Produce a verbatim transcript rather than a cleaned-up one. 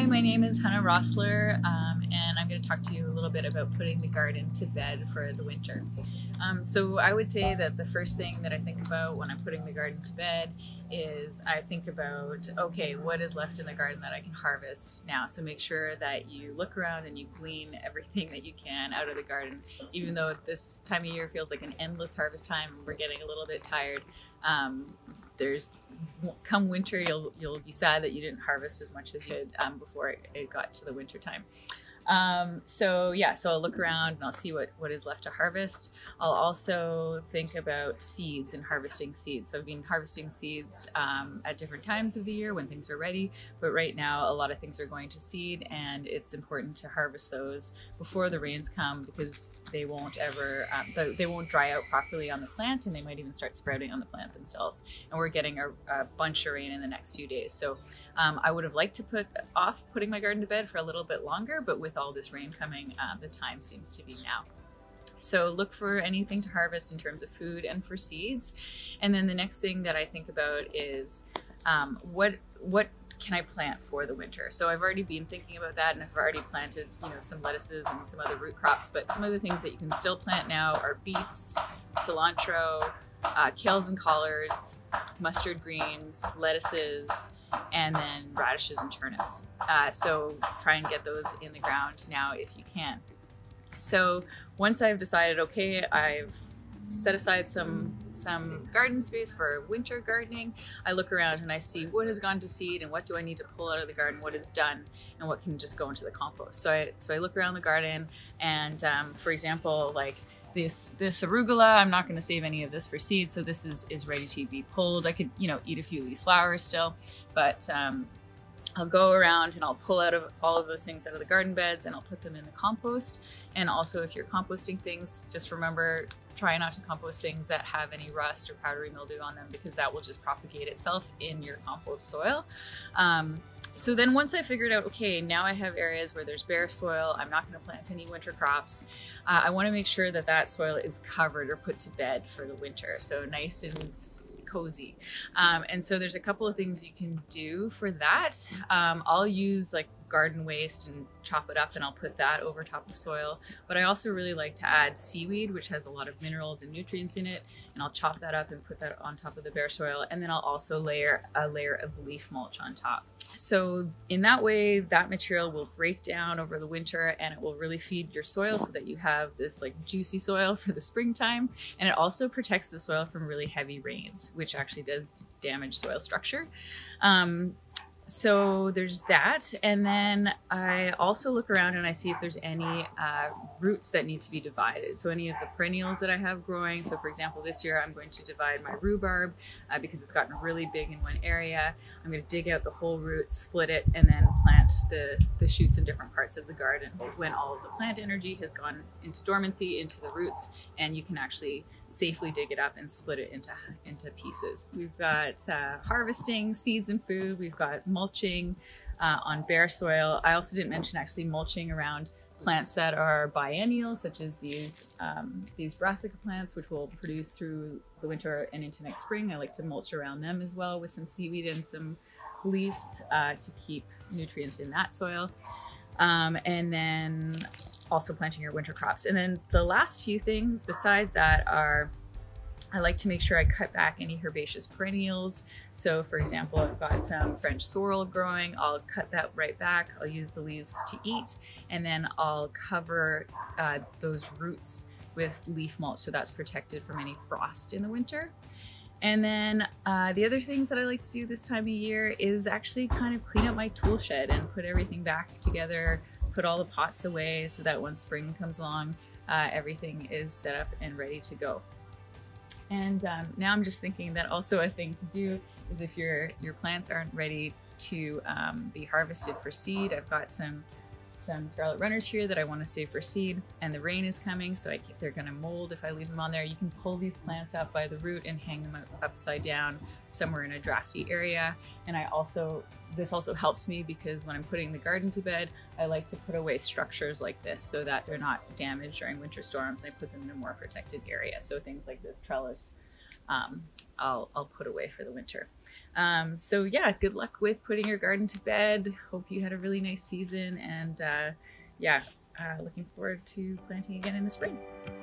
my name is Hannah Roessler, um, and I'm going to talk to you a little bit about putting the garden to bed for the winter. Um, so I would say that the first thing that I think about when I'm putting the garden to bed is I think about, okay, what is left in the garden that I can harvest now? So make sure that you look around and you glean everything that you can out of the garden. Even though this time of year feels like an endless harvest time, we're getting a little bit tired. Um, there's come winter, you'll you'll be sad that you didn't harvest as much as you did um, before it, it got to the winter time. Um, so yeah, so I'll look around and I'll see what, what is left to harvest. I'll also think about seeds and harvesting seeds. So I've been harvesting seeds um, at different times of the year when things are ready, but right now a lot of things are going to seed, and it's important to harvest those before the rains come, because they won't ever, um, they won't dry out properly on the plant, and they might even start sprouting on the plant themselves. And we're getting a, a bunch of rain in the next few days. So um, I would have liked to put off putting my garden to bed for a little bit longer, but with all this rain coming, um, the time seems to be now. So look for anything to harvest in terms of food and for seeds. And then the next thing that I think about is um, what what can I plant for the winter? So I've already been thinking about that, and I've already planted, you know, some lettuces and some other root crops, but some of the things that you can still plant now are beets, cilantro, uh, kales and collards, mustard greens, lettuces, and then radishes and turnips. Uh, so try and get those in the ground now if you can. So once I've decided, okay, I've set aside some some garden space for winter gardening, I look around and I see what has gone to seed and what do I need to pull out of the garden, what is done, and what can just go into the compost. So I, so I look around the garden, and um, for example, like This, this arugula, I'm not going to save any of this for seed, so this is, is ready to be pulled. I could, you know, eat a few of these flowers still, but um, I'll go around and I'll pull out of all of those things out of the garden beds, and I'll put them in the compost. And also, if you're composting things, just remember, try not to compost things that have any rust or powdery mildew on them, because that will just propagate itself in your compost soil. Um, So then once I figured out, okay, now I have areas where there's bare soil, I'm not going to plant any winter crops. Uh, I want to make sure that that soil is covered or put to bed for the winter, so nice and cozy. Um, and so there's a couple of things you can do for that. Um, I'll use like garden waste and chop it up, and I'll put that over top of soil. But I also really like to add seaweed, which has a lot of minerals and nutrients in it, and I'll chop that up and put that on top of the bare soil. And then I'll also layer a layer of leaf mulch on top. So in that way, that material will break down over the winter, and it will really feed your soil so that you have this like juicy soil for the springtime. And it also protects the soil from really heavy rains, which actually does damage soil structure. Um, So there's that. And then I also look around and I see if there's any uh, roots that need to be divided. So any of the perennials that I have growing. So for example, this year I'm going to divide my rhubarb uh, because it's gotten really big in one area. I'm going to dig out the whole root, split it, and then plant the, the shoots in different parts of the garden when all of the plant energy has gone into dormancy, into the roots, and you can actually safely dig it up and split it into, into pieces. We've got uh, harvesting seeds and food. We've got mulching uh, on bare soil. I also didn't mention actually mulching around plants that are biennial, such as these, um, these brassica plants, which will produce through the winter and into next spring. I like to mulch around them as well with some seaweed and some leaves uh, to keep nutrients in that soil. Um, and then also planting your winter crops. And then the last few things besides that are, I like to make sure I cut back any herbaceous perennials. So for example, I've got some French sorrel growing. I'll cut that right back. I'll use the leaves to eat, and then I'll cover uh, those roots with leaf mulch, so that's protected from any frost in the winter. And then uh, the other things that I like to do this time of year is actually kind of clean up my tool shed and put everything back together, put all the pots away so that when spring comes along, uh, everything is set up and ready to go. And um, now I'm just thinking that also a thing to do is if your, your plants aren't ready to um, be harvested for seed, I've got some some scarlet runners here that I want to save for seed, and the rain is coming, so I, they're going to mold if I leave them on there. You can pull these plants out by the root and hang them up, upside down somewhere in a drafty area. And I also, this also helps me because when I'm putting the garden to bed, I like to put away structures like this so that they're not damaged during winter storms, and I put them in a more protected area. So things like this trellis, um, I'll, I'll put away for the winter. Um, so yeah, good luck with putting your garden to bed. Hope you had a really nice season, and uh, yeah, uh, looking forward to planting again in the spring.